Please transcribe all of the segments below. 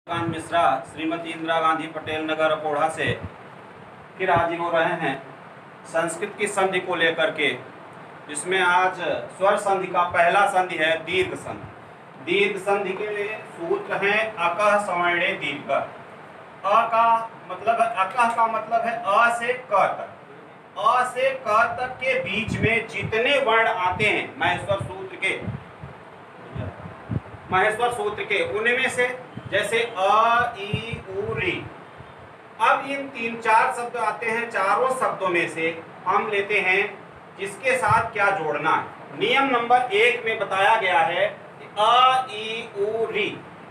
कांत मिश्रा श्रीमती इंदिरा गांधी पटेल नगर अकोढ़ा से फिर हाजिर हो रहे हैं संस्कृत की संधि को लेकर के, जिसमें आज स्वर संधि का पहला संधि है दीर्घ संधि। दीर्घ संधि के लिए सूत्र हैं अकः सवर्णे दीर्घ। अ का मतलब है, अकः का मतलब है अ से क तक। अ से क तक के बीच में जितने वर्ण आते हैं महेश्वर सूत्र के उनमें से, जैसे अ ई उ री। अब इन 3-4 शब्द आते हैं, चारों शब्दों में से हम लेते हैं जिसके साथ क्या जोड़ना है। नियम नंबर 1 में बताया गया है कि अ ई उ री।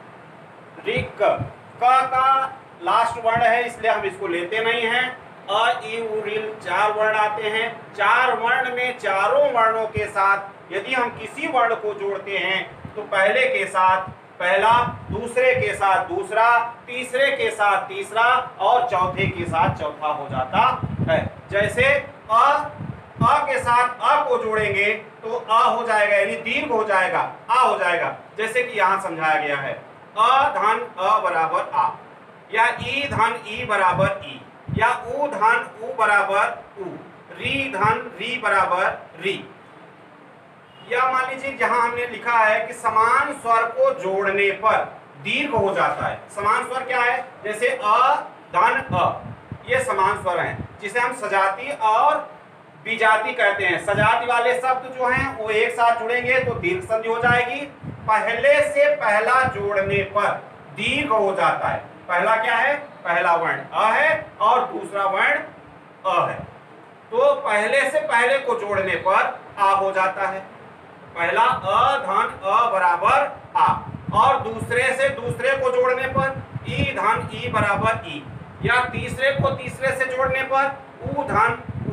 ऋक का लास्ट वर्ण है, इसलिए हम इसको लेते नहीं हैं। अ ई उ री 4 वर्ण आते हैं। 4 वर्ण में चारों वर्णों के साथ यदि हम किसी वर्ण को जोड़ते हैं तो पहले के साथ पहला, दूसरे के साथ दूसरा, तीसरे के साथ तीसरा और चौथे के साथ चौथा हो जाता है। जैसे अ के साथ अ को जोड़ेंगे तो अ हो जाएगा, यानी दीर्घ हो जाएगा, आ हो जाएगा। जैसे कि यहां समझाया गया है अ धन अ बराबर आ, या ई धन ई बराबर ई, या उ धन उ बराबर उ, री धन री बराबर री। या मान लीजिए जहां हमने लिखा है कि समान स्वर को जोड़ने पर दीर्घ हो जाता है। समान स्वर क्या है? जैसे अ धन अ, ये समान स्वर हैं, जिसे हम सजाती और विजाति कहते हैं। सजाति वाले शब्द जो हैं वो एक साथ जुड़ेंगे तो दीर्घ संधि हो जाएगी। पहले से पहला जोड़ने पर दीर्घ हो जाता है। पहला क्या है? पहला वर्ण अ है और दूसरा वर्ण अ है, तो पहले से पहले को जोड़ने पर आ हो जाता है। पहला अ धन अ बराबर आ, और दूसरे से दूसरे को जोड़ने पर ई धन ई बराबर ई, या तीसरे को तीसरे से जोड़ने पर उ धन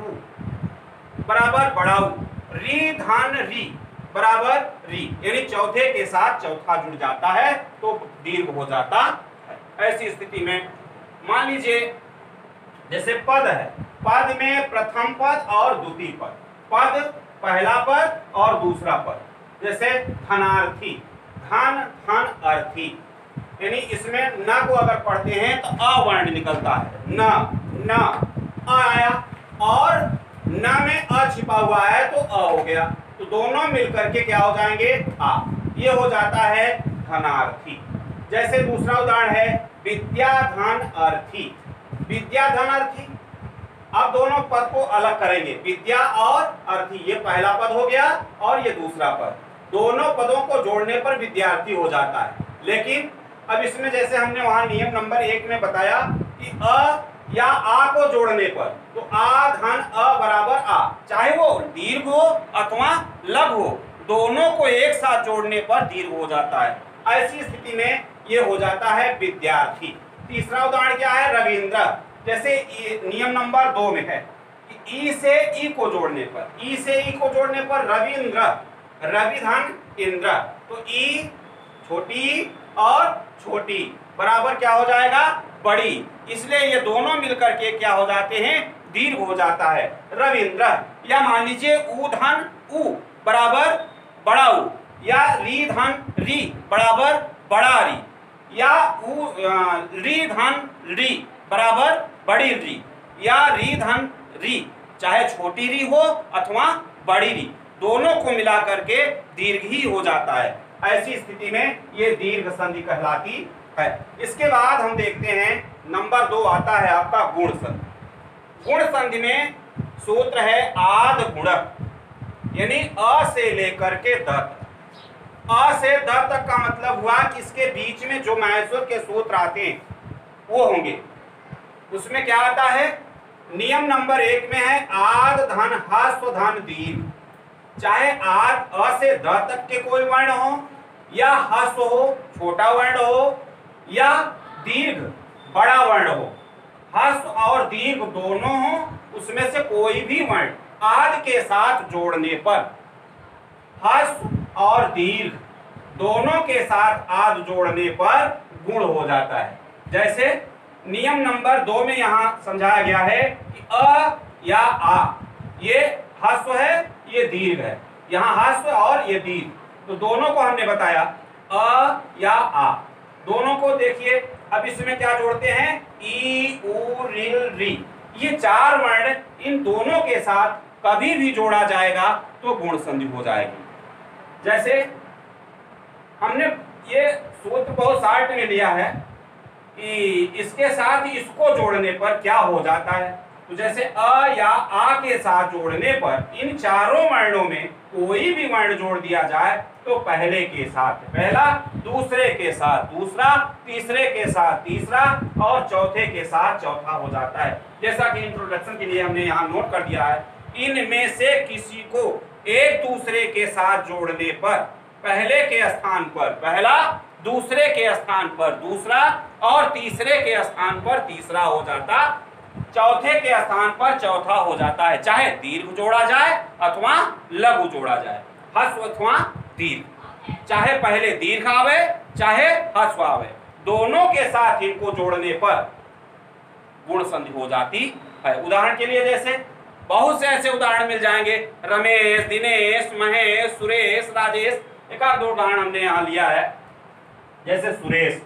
उ बराबर बड़ा उ, री धन री बराबर री, यानी चौथे के साथ चौथा जुड़ जाता है तो दीर्घ हो जाता है। ऐसी स्थिति में मान लीजिए जैसे पद है, पद में प्रथम पद और द्वितीय पद, पद पहला पद और दूसरा पद। जैसे धनार्थी, धन धन अर्थी, यानी इसमें न को अगर पढ़ते हैं तो अ वर्ण निकलता है। न अ आया और न में अ छिपा हुआ है तो अ हो गया, तो दोनों मिलकर के क्या हो जाएंगे? आ। ये हो जाता है धनार्थी। जैसे दूसरा उदाहरण है विद्या धन अर्थी। विद्या धन अर्थी, अब दोनों पद को अलग करेंगे, विद्या और अर्थी। ये पहला पद हो गया और ये दूसरा पद, दोनों पदों को जोड़ने पर विद्यार्थी हो जाता है। लेकिन अब इसमें जैसे हमने वहां नियम नंबर 1 में बताया कि अ या आ को जोड़ने पर, तो आ धन अ बराबर आ, चाहे वो दीर्घ हो अथवा लघु हो, दोनों को एक साथ जोड़ने पर दीर्घ हो जाता है। ऐसी स्थिति में ये हो जाता है विद्यार्थी। तीसरा उदाहरण क्या है? रविंद्र। जैसे नियम नंबर 2 में है कि ई से ई को जोड़ने पर, ई से ई को जोड़ने पर रविंद्र, रवि धन इंद्र, तो ई छोटी और छोटी बराबर क्या हो जाएगा? बड़ी, इसलिए ये दोनों मिलकर के क्या हो जाते हैं? दीर्घ हो जाता है रविंद्र। या मान लीजिए उ धन उ बराबर बड़ा उ, या री धन री बराबर बड़ा री, या री धन री बराबर बड़ी री, या री धन री, चाहे छोटी री हो अथवा बड़ी री, दोनों को मिला करके दीर्घ ही हो जाता है। ऐसी स्थिति में ये दीर्घ संधि कहलाती है। इसके बाद हम देखते हैं नंबर 2 आता है आपका गुण संधि। गुण संधि में सूत्र है आद गुणक, यानी अ से लेकर के द तक। अ से द तक का मतलब हुआ कि इसके बीच में जो महेश्वर के सूत्र आते हैं वो होंगे। उसमें क्या आता है? नियम नंबर 1 में है आद धन ह्स्व धन दीर्घ। चाहे आद अ से द तक के कोई वर्ण हो, या ह्स्व हो छोटा वर्ण हो, या दीर्घ बड़ा वर्ण हो, ह्स्व और दीर्घ दोनों हो, उसमें से कोई भी वर्ण आद के साथ जोड़ने पर, ह्स्व और दीर्घ दोनों के साथ आद जोड़ने पर गुण हो जाता है। जैसे नियम नंबर 2 में यहां समझाया गया है कि अ या आ, ये ह्स्व है ये दीर्घ है, यहां ह्स्व और ये दीर्घ, तो दोनों को हमने बताया अ या आ। दोनों को देखिए, अब इसमें क्या जोड़ते हैं, ई उ रिल री, ये चार वर्ण इन दोनों के साथ कभी भी जोड़ा जाएगा तो गुण संधि हो जाएगी। जैसे हमने ये सूत्र बहुत शार्ट में लिया है कि इसके साथ इसको जोड़ने पर क्या हो जाता है, तो जैसे अ या आ के साथ जोड़ने पर इन चारों वर्णों में कोई भी वर्ण जोड़ दिया जाए तो पहले के साथ पहला, दूसरे के साथ दूसरा, तीसरे के साथ तीसरा और चौथे के साथ चौथा हो जाता है। जैसा कि इंट्रोडक्शन के लिए हमने यहाँ नोट कर दिया है, इनमें से किसी को एक दूसरे के साथ जोड़ने पर पहले के स्थान पर पहला, दूसरे के स्थान पर दूसरा और तीसरे के स्थान पर तीसरा हो जाता, चौथे के स्थान पर चौथा हो जाता है, चाहे दीर्घ जोड़ा जाए अथवा लघु जोड़ा जाए, ह्रस्व अथवा दीर्घ, चाहे पहले दीर्घ आवे चाहे ह्रस्व आवे, दोनों के साथ इनको जोड़ने पर गुण संधि हो जाती है। उदाहरण के लिए जैसे बहुत से ऐसे उदाहरण मिल जाएंगे, रमेश, दिनेश, महेश, सुरेश, राजेश, एक आध दो उदाहरण हमने यहाँ लिया है। जैसे सुरेश,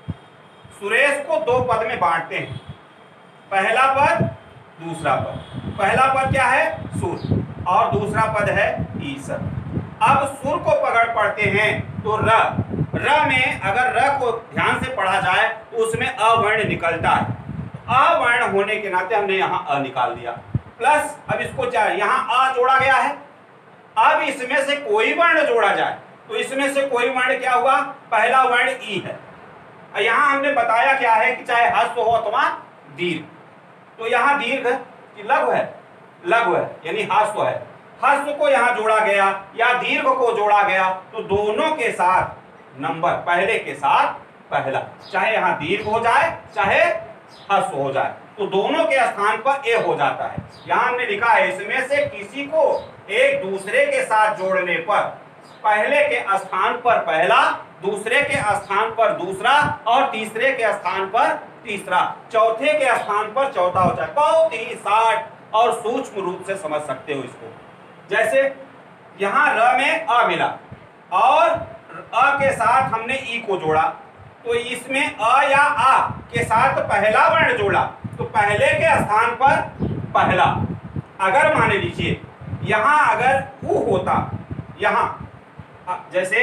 सुरेश को दो पद में बांटते हैं, पहला पद दूसरा पद। पहला पद क्या है, सुर, और दूसरा पद है ईसर। अब सुर को पकड़ पढ़ते हैं तो र में अगर र को ध्यान से पढ़ा जाए तो उसमें अवर्ण निकलता है, अवर्ण होने के नाते हमने यहाँ अ निकाल दिया, प्लस अब इसको चाहे यहाँ आ जोड़ा गया है, अब इसमें से कोई वर्ण जोड़ा जाए तो इसमें से कोई वर्ण क्या हुआ, पहला वर्ण ई है। यहाँ हमने बताया क्या है कि चाहे ह्रस्व हो अथवा दीर्घ, तो यहाँ दीर्घ लघु है, लघु है यानी ह्रस्व है, ह्रस्व को यहाँ जोड़ा गया या दीर्घ को जोड़ा गया तो दोनों के साथ नंबर पहले के साथ पहला, चाहे यहाँ दीर्घ हो जाए चाहे ह्रस्व हो जाए तो दोनों के स्थान पर ए हो जाता है। यहाँ हमने लिखा है इसमें से किसी को एक दूसरे के साथ जोड़ने पर पहले के स्थान पर पहला, दूसरे के स्थान पर दूसरा और तीसरे के स्थान पर तीसरा, चौथे के स्थान पर चौथा होता है। बहुत ही शार्ट और सूक्ष्म रूप से समझ सकते हो इसको। जैसे यहाँ र में अ मिला और अ के साथ हमने ई को जोड़ा तो इसमें अ या आ के साथ पहला वर्ण जोड़ा तो पहले के स्थान पर पहला। अगर मान लीजिए यहाँ अगर उ होता, यहाँ जैसे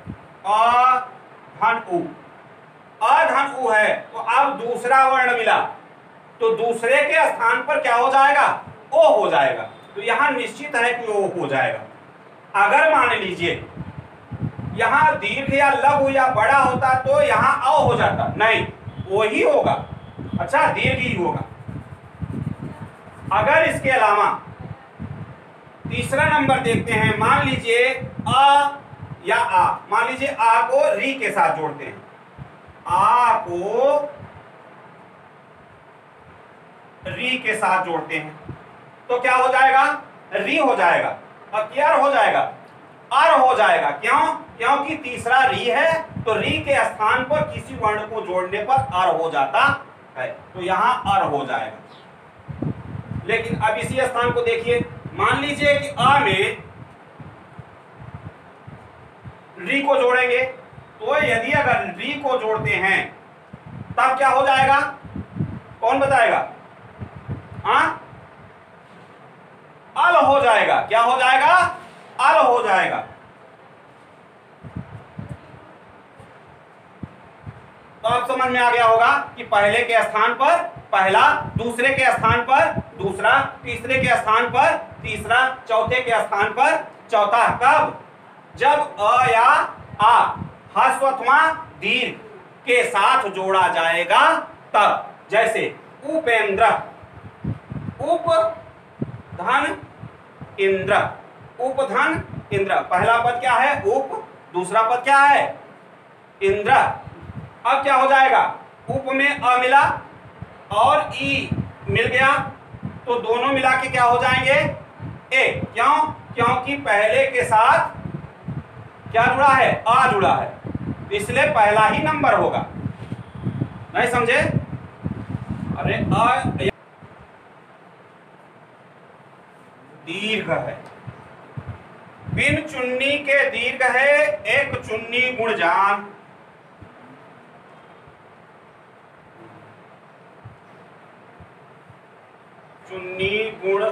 अ धन उ, अ धन उ है तो अब दूसरा वर्ण मिला तो दूसरे के स्थान पर क्या हो जाएगा, ओ हो जाएगा, तो यहाँ निश्चित है कि ओ हो जाएगा। अगर मान लीजिए यहाँ दीर्घ या लघु या बड़ा होता तो यहाँ अ हो जाता, नहीं वो ही होगा, अच्छा दीर्घ ही होगा। अगर इसके अलावा तीसरा नंबर देखते हैं, मान लीजिए अ या आ, मान लीजिए आ को री के साथ जोड़ते हैं, आ को री के साथ जोड़ते हैं तो क्या हो जाएगा, री हो जाएगा, अक्यार हो जाएगा, अर हो जाएगा। क्यों, क्योंकि तीसरा री है तो री के स्थान पर किसी वर्ण को जोड़ने पर अर हो जाता है तो यहाँ अर हो जाएगा। लेकिन अब इसी स्थान को देखिए, मान लीजिए कि अ में री को जोड़ेंगे तो यदि अगर री को जोड़ते हैं तब क्या हो जाएगा, कौन बताएगा, अल हो जाएगा। क्या हो जाएगा, अल हो जाएगा। तो अब समझ में आ गया होगा कि पहले के स्थान पर पहला, दूसरे के स्थान पर दूसरा, तीसरे के स्थान पर तीसरा, चौथे के स्थान पर चौथा। कब, जब अ या आ ह्रस्व अथवा दीर्घ के साथ जोड़ा जाएगा तब। जैसे उपेंद्र, उप धन इंद्र, उपधन इंद्र, पहला पद क्या है उप, दूसरा पद क्या है इंद्र। अब क्या हो जाएगा, उप में अ मिला और ई मिल गया तो दोनों मिला के क्या हो जाएंगे, ए। क्यों, क्योंकि पहले के साथ क्या जुड़ा है, आ जुड़ा है, इसलिए पहला ही नंबर होगा। नहीं समझे, अरे अ दीर्घ है, बिन चुन्नी के दीर्घ है, एक चुन्नी गुण जान। चुन्नी गुण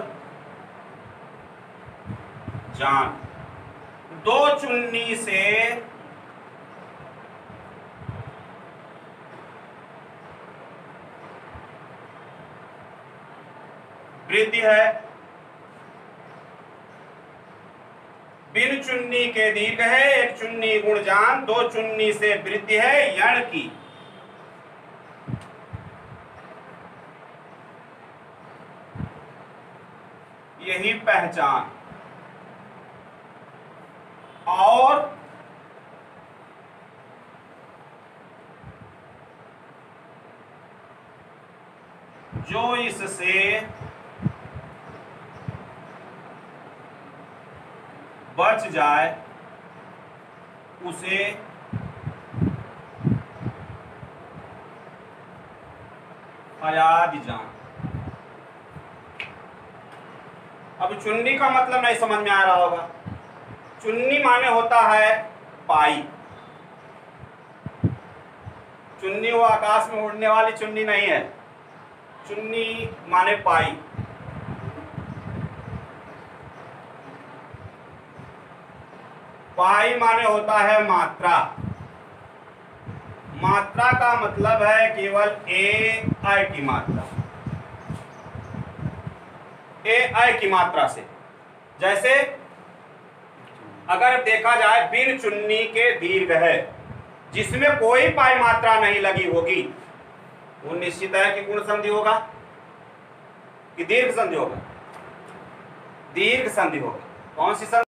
जान। दो चुन्नी से वृद्धि है, बिन चुन्नी के दीर्घ है, एक चुन्नी गुण जान, दो चुन्नी से वृद्धि है यण की। यही पहचान। और जो इससे बच जाए उसे अयाज जान। अब चुन्नी का मतलब नहीं समझ में आ रहा होगा। चुन्नी माने होता है पाई। चुन्नी वो आकाश में उड़ने वाली चुन्नी नहीं है। चुन्नी माने पाई। पाई माने होता है मात्रा। मात्रा का मतलब है केवल ए आई की मात्रा। ए आई की मात्रा से। जैसे अगर देखा जाए बिन चुन्नी के दीर्घ है, जिसमें कोई पाई मात्रा नहीं लगी होगी, वो निश्चित है कि गुण संधि होगा कि दीर्घ संधि होगा। दीर्घ संधि होगा। कौन सी संधि?